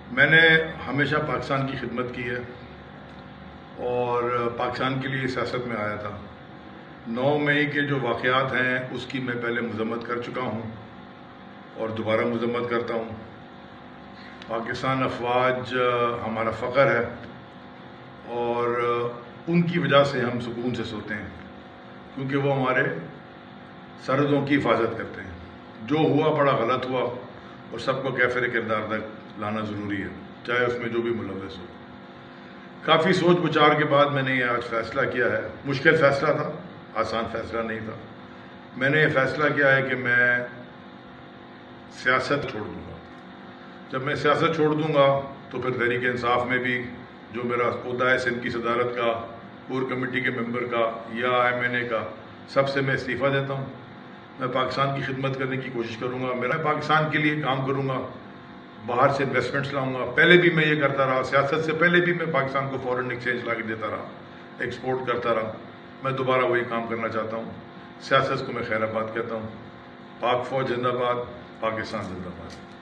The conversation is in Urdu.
میں نے ہمیشہ پاکستان کی خدمت کی ہے اور پاکستان کے لیے سیاست میں آیا تھا۔ 9 مئی کے جو واقعات ہیں اس کی میں پہلے مذمت کر چکا ہوں اور دوبارہ مذمت کرتا ہوں۔ پاکستان افواج ہمارا فخر ہے اور ان کی وجہ سے ہم سکون سے سوتے ہیں، کیونکہ وہ ہمارے سرحدوں کی حفاظت کرتے ہیں۔ جو ہوا بڑا غلط ہوا اور سب کو کیفر کردار تک لانا ضروری ہے، چاہے اس میں جو بھی ملوث ہو۔ کافی سوچ بچار کے بعد میں نے یہ آج فیصلہ کیا ہے۔ مشکل فیصلہ تھا، آسان فیصلہ نہیں تھا۔ میں نے یہ فیصلہ کیا ہے کہ میں سیاست چھوڑ دوں گا۔ جب میں سیاست چھوڑ دوں گا تو پھر تحریک انصاف میں بھی جو میرا عہدہ ہے سندھ کی صدارت کا، کور کمیٹی کے ممبر کا یا MNA کا، سب سے میں استعفیٰ دیتا ہوں۔ میں پاکستان کی خدمت کرنے کی کوشش کروں گا، میرا پاکستان کے لیے کام کروں گا، باہر سے انویسٹمنٹس لاؤں گا۔ پہلے بھی میں یہ کرتا رہا، سیاست سے پہلے بھی میں پاکستان کو فورن ایکسچینج لا کے دیتا رہا، ایکسپورٹ کرتا رہا۔ میں دوبارہ وہی کام کرنا چاہتا ہوں۔ سیاست کو میں خیر آباد کہتا ہوں۔ پاک فوج زندہ باد، پاکستان زندہ باد۔